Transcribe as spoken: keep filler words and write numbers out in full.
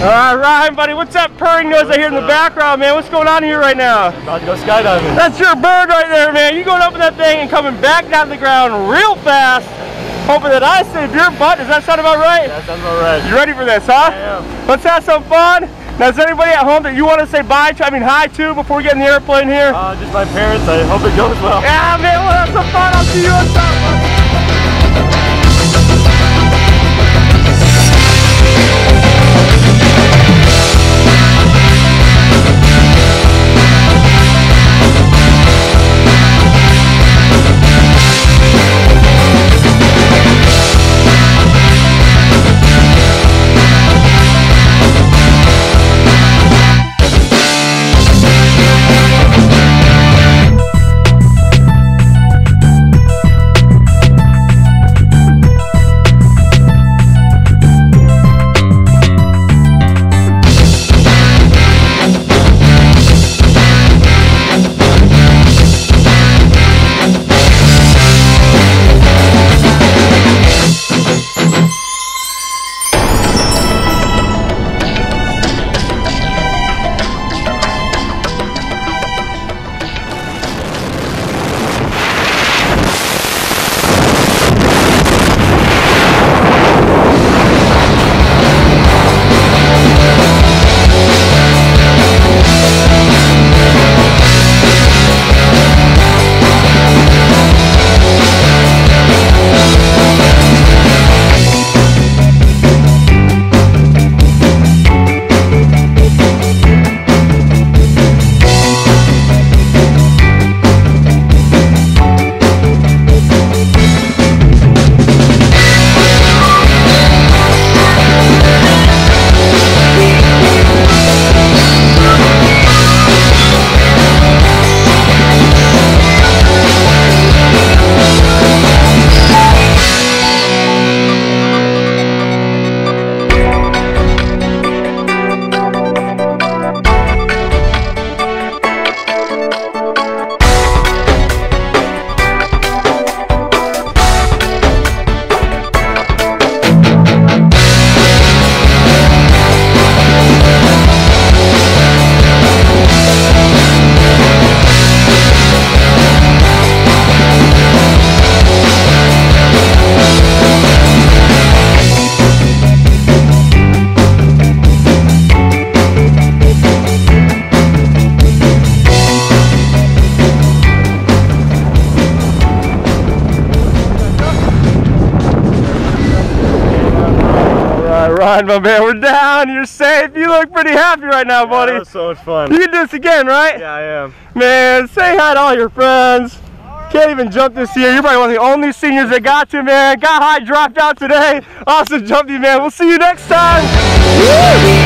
Alright, Ryan, buddy, what's that purring noise I hear in the background, man? What's going on here right now? About to go skydiving. That's your bird right there, man. You going up in that thing and coming back down to the ground real fast, hoping that I save your butt. Does that sound about right? Yeah, that sounds about right. You ready for this, huh? I am. Let's have some fun. Now, is there anybody at home that you want to say bye to, I mean hi to, before we get in the airplane here? Uh, just my parents. I hope it goes well. Yeah, man, we'll have some fun. I'll see you on top. Ryan, my man, we're down. You're safe. You look pretty happy right now, buddy. Yeah, that was so much fun. You can do this again, right? Yeah, I am. Man, say hi to all your friends. Can't even jump this year. You're probably one of the only seniors that got to, man. Got high, dropped out today. Awesome jumping, man. We'll see you next time. Woo!